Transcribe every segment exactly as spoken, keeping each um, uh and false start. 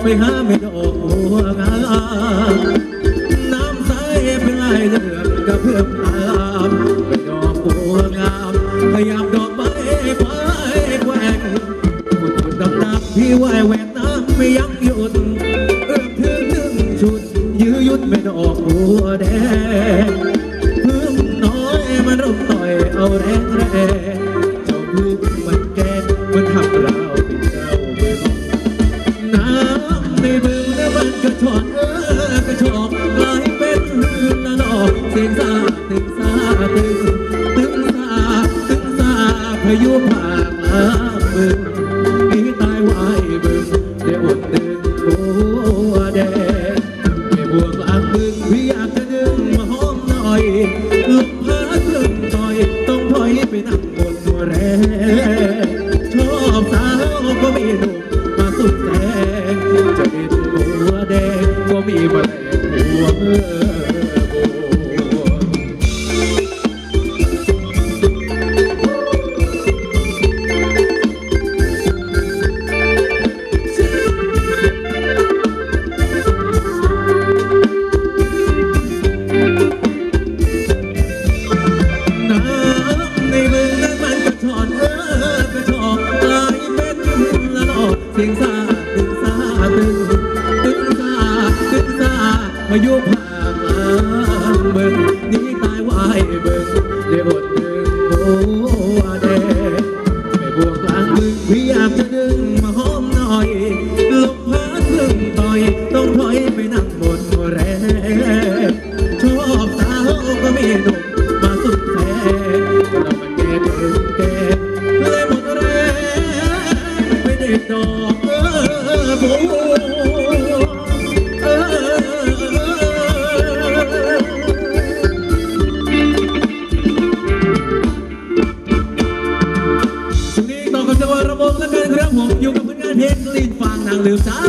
หาไม่ดอกบัวงามน้ำใสเป็นลายเลือดกระเพื่อมตามไม่ดอกบัวงามพยายามดอกไม้ไม้แกว่งขุดขุดดำน้ำพี่ว่ายแหวกน้ำไม่ยั้งหยุดเอื้อมถึงถึงชุดยื้อยุดไม่ดอกบัวแดงพึ่งน้อยมันรุมต่อยเอาแรงแรงเจ้าพึ่งมันแกงมันทำเราเป็นเจ้าบึงน้ำในบึงแล้วมันกระชอนเออกระชอกกลายเป็นละนอกเสียงซาตึงซาตึงตึงซาตึงซาพายุผ่านน้ำบึงพี่ตายไว้บึงเดี๋ยวอดดึงบัวแดงแม่บัวกลางบึงพี่อยากจะดึงมาหอมหน่อยลมพัดลึงต่อยต้องถอยไปนั่งบนตัวแรงชอบสาวก็มีหนุ่มมาสุดแสงจะเป็นบัวแดงก็มีแมลงบัวเมื่อเสียงซาตึงซาตึงตึงซาตึงซาพายุผ่านมาเบิ่งนี่ตายไว้เบิ่งเดี๋ยวอดดึงบัวแดงแม่บัวกลางบึงพี่อยากจะดึงมาหอมหน่อยลมพัดลึงต่อยต้องถอยไปนั่งบนแรงชอบสาวก็มีหนุ่มมาสุดแสงเรามันแก่ถึงแก่เลยหมดแรงไม่ได้ดอกบัวเออช่วงนี้ต่อกับจังหวะระบบและกันครับผมอยู่กับผลงานเพลงลิ้นฟางนางลืมจ้า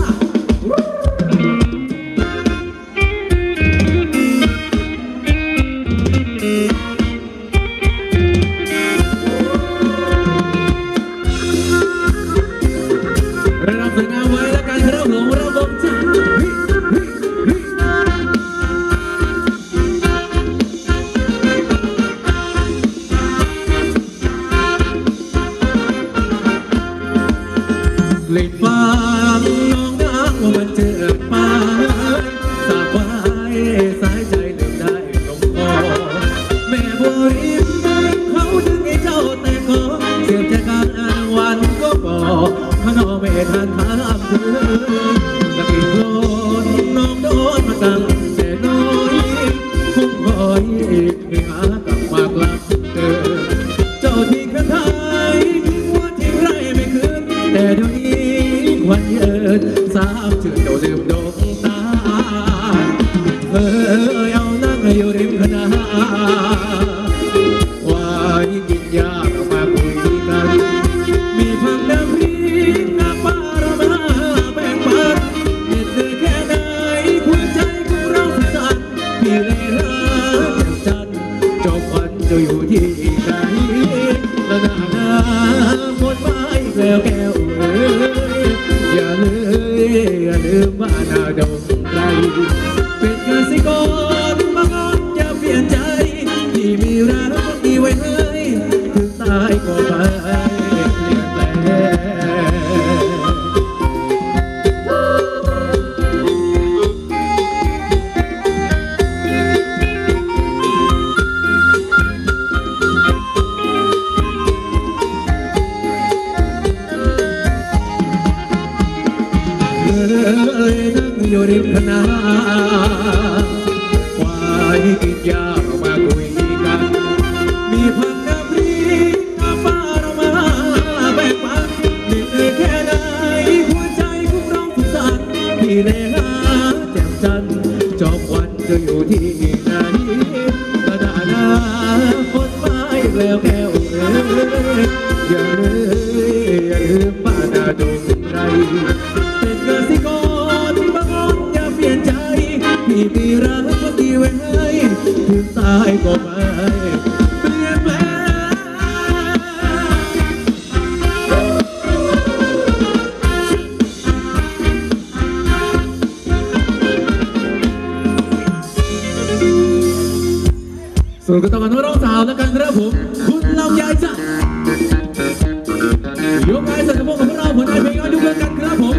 เล่นฟังน้องดังว่ามันเจอป่าสาบไว้สายใจเลืมได้ลงคอแม่บัวริมเขาดึงให้เจ้าแต่ก็เสียบใจการอ่านวันก็บอกพนอไม่ทันถามเธอตะกี้โดนน้องโดนมาตั้งแต่น้อยคงคอยให้หากลับมากลับเกิดเจ้าที่กระทายว่าที่ไรไม่คืนแต่เดี๋ยวนี้วันเยินสาวชื่อเจ้าลืมดวงตาเออเอานั่งอยู่ริมคณะว่ายิ่งกินยากมาคุยกันมีพังน้ำพริกน้ำปลาเรามาแบ่งปันเหน็ดเหนื่อยแค่ไหนหัวใจของเราสั่นพี่เลยหาแจ่มจันทร์จบวันจะอยู่ที่ไหนละนานาหมดไม้แล้วแก้วเอ๋ยอย่าเลยอย่าลืมบ้านนาดงไรเป็นเกษตรกรบางคนอย่าเปลี่ยนใจที่มีรักที่ไว้ให้ถึงตายก็ไปเปลี่ยนแปลนั่งอยู่ริมคณะควายกินยาเรามาคุยกันมีพันน้ำพริกน้ำปลาเรามาแบ่งปันเหนื่อยแค่ไหนหัวใจของเราสุดสั่นพี่เลยหาแจ่มจันทร์จบวันจะอยู่ที่ไหนกระดาษหน้าคนไม้แล้วแก้วเอ๋ยอย่าเลยอย่าลืมบ้านนาดงไรเป็นเกษตรกรบางคนอย่าเปลี่ยนใจพี่มีรักที่ไว้ให้ถึงตายก็ไม่เปลี่ยนแปลงครับผมคุณลำไยจ้ะยกไม้ใส่สะโพกของเราผลงานเพลงย้อนยุคกันครับผม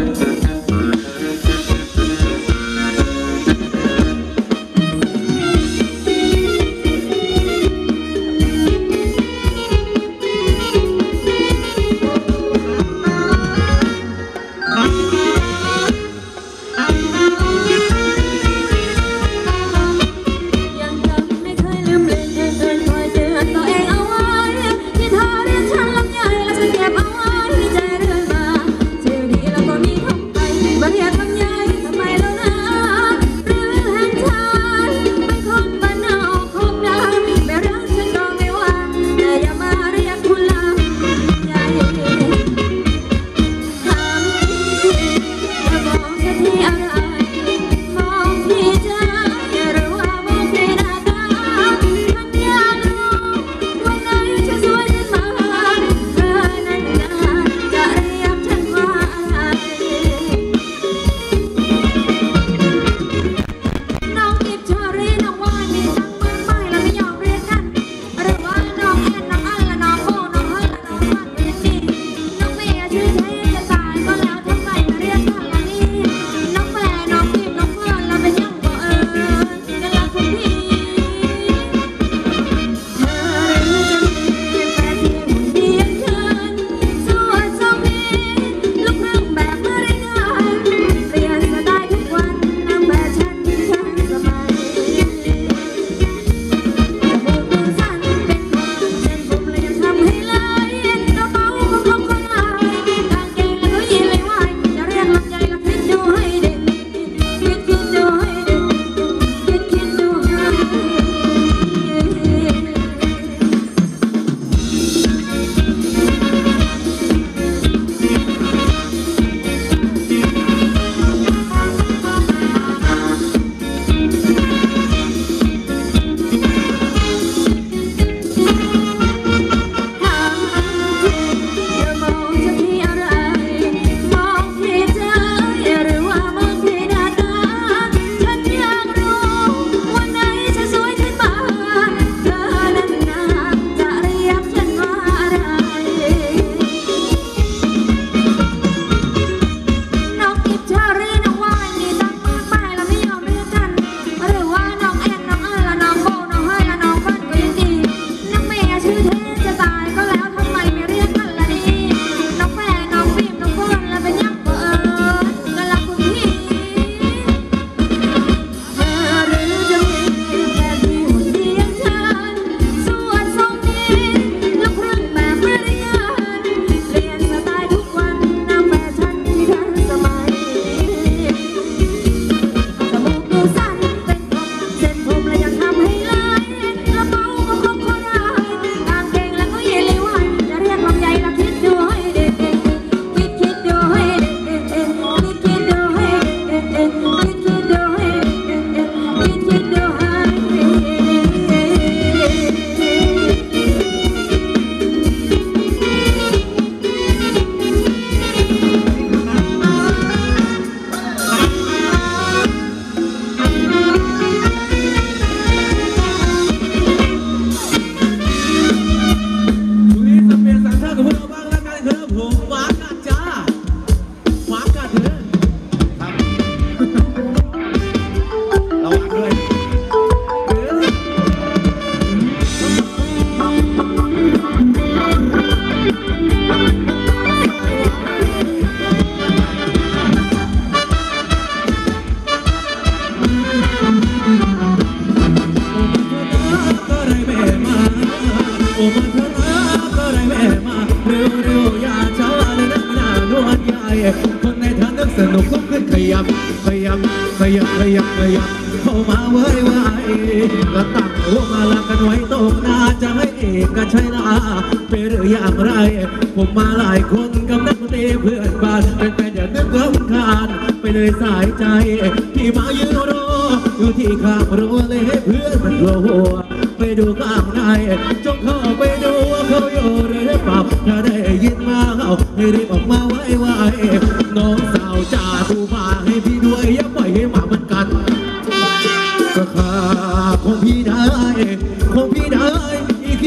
คนในทางนึกสนุกก็ขึ้นขยับขยับขยับขยับขยับเข้ามาเว้ยไว้ก็ตั้งหัวมาลากันไว้ตรงหน้าจะให้เอกกันใช่ละเป็นหรืออย่างไรผมมาหลายคนกับนักดนตรีเพื่อนบ้านเป็นแฟนอย่านึกรำคาญไปเลยสายใจที่มายืนรออยู่ที่ข้างรั้วเลยให้เพื่อนมันกลัวไปดูข้างในจงเข้าไปดูว่าเขาอยู่หรือเปล่าถ้าได้ยินมาเขาให้รีบออกมาไว้ไว้น้องสาวจ่าตูมาให้พี่ด้วยอย่าปล่อยให้หมามันกัดก็ขาคงพี่ได้คงพี่ได้อีเขียวก็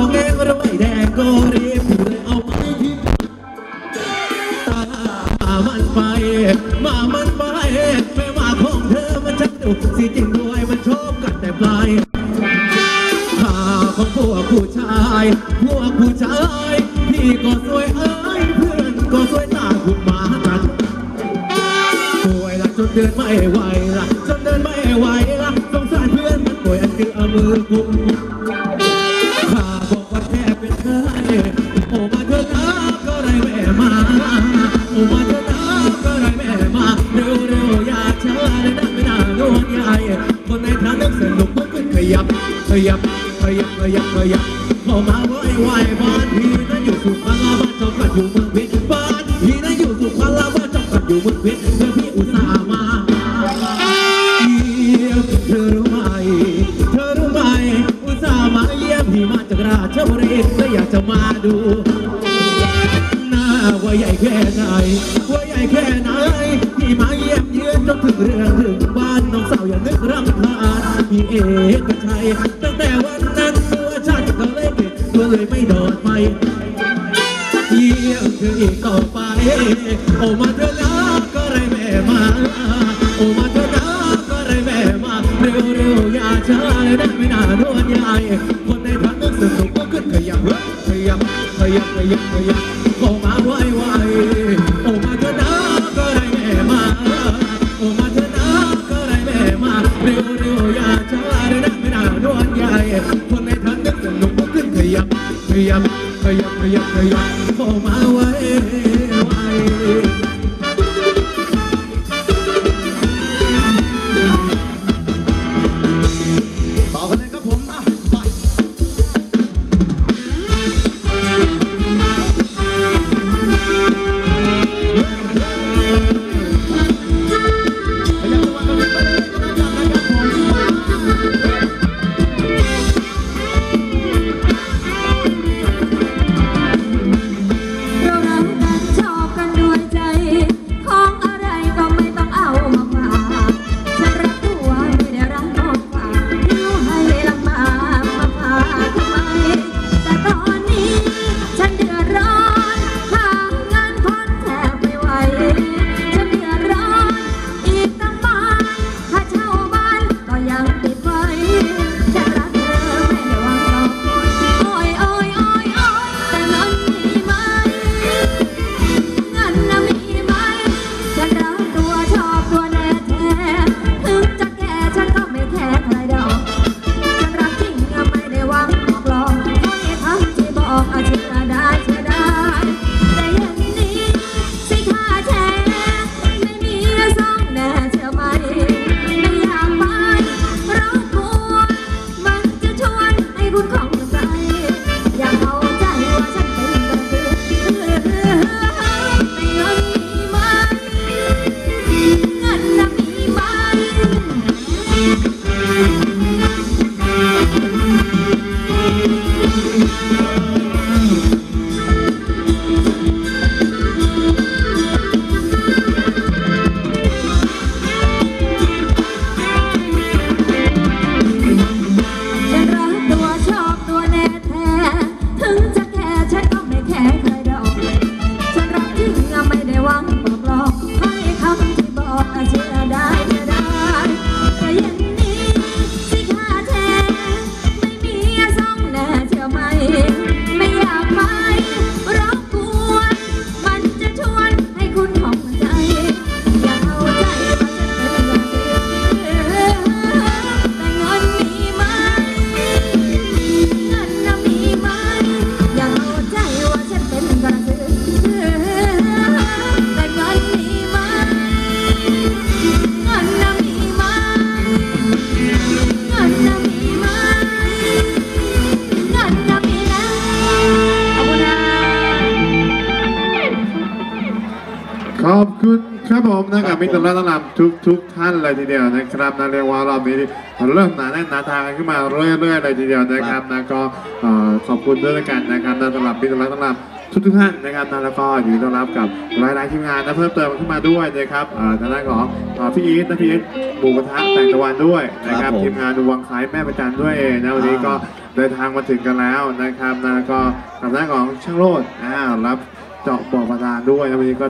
แงงรวยแดงก็รีบเลยเอาไปที่ตามันไปมามันไปไม่ว่าของเธอมันชักดุสิจริงด้วยมันชอบกันแต่ปลายข่าของพวกผู้ชายพวกผู้ชายพี่ก็สวยเอ้ยเพื่อนก็สวยตาคุณมากันป่วยละจนเดินไม่ไหวละจนเดินไม่ไหวละสงสารเพื่อนมันป่วยอันคือเอามือกุมข้าบอกว่าแค่เป็นไข้โอ้มาเถอะนะก็ไรแม่มาโอ้มาเถอะนะก็ไรแม่มาเร็วเร็วอย่าช้าเลยนะไม่น่าโดนใหญ่คนในทางนึกสนุกก็ขึ้นขยับขยับขยับขยับขยับเข้ามาไหวไหวบ้านพี่นั้นอยู่สุพรรณบ้านจอมกัดอยู่เมืองเพชรบ้านพี่นั้นอยู่สุพรรณบ้านจอมกัดอยู่เมืองเพชรเพื่อพี่อุตส่าห์มาเยี่ยมเธอรู้ไหมเธอรู้ไหมอุตส่าห์มาเยี่ยมพี่มาจากราชบุรีและอยากจะมาดูหน้าว่าใหญ่แค่ไหนว่าใหญ่แค่ไหนพี่มาเยี่ยมเยือนจนถึงเรือนถึงบ้านน้องสาวอย่านึกรำคาญพี่เอกชัยตั้งแต่วันนั้นตัวฉันก็เลยเก็บตัวเลยไม่โดดไปเยี่ยมเธออีกต่อไปโอ้มาเธอนะก็ไรแม่มาโอ้มาเธอนะก็ไรแม่มาเร็วเร็วอย่าช้าเลยนะไม่น่าโดนใหญ่คนในทางนึกสนุกก็ขึ้นขยับขยับขยับขยับขยับเข้ามาไวไวโอ้มาเธอนะก็ไรแม่มาโอ้มาเธอนะก็ไรแม่มาเร็วเร็วอย่าช้าเลยนะไม่น่าโดนใหญ่คนในทางนึกสนุกก็ขึ้นขยับขยับขยับขยับขยับเข้ามาไวไวต่อกันเลยครับผมอ่ะไปขอบคุณครับผมนะครับมิตรรัตนำทุกทุกท่านเลยทีเดียวนะครับนะเรียกว่าเรามีเริ่มหนาแน่นหนาทางขึ้นมาเรื่อยๆเลยทีเดียวนะครับนะก็ขอบคุณด้วยกันนะครับสำหรับมิตรรัตนำทุกทุกๆท่านนะครับนะแล้วก็ยินดีต้อนรับกับหลายๆทีมงานนะเพิ่มเติมขึ้นมาด้วยนะครับอ่าทางด้านของอ่าพี่อีทนะพี่อีทหมูกระทะแต่งตะวันด้วยนะครับครับผมทีมงานดูวังคล้ายแม่ประจันด้วยนะวันนี้ก็เดินทางมาถึงกันแล้วนะครับนะแล้วก็ทางด้านของช่างโรดอ่ารับเจาะบ่อบาดาลด้วยนะวันนี้ก็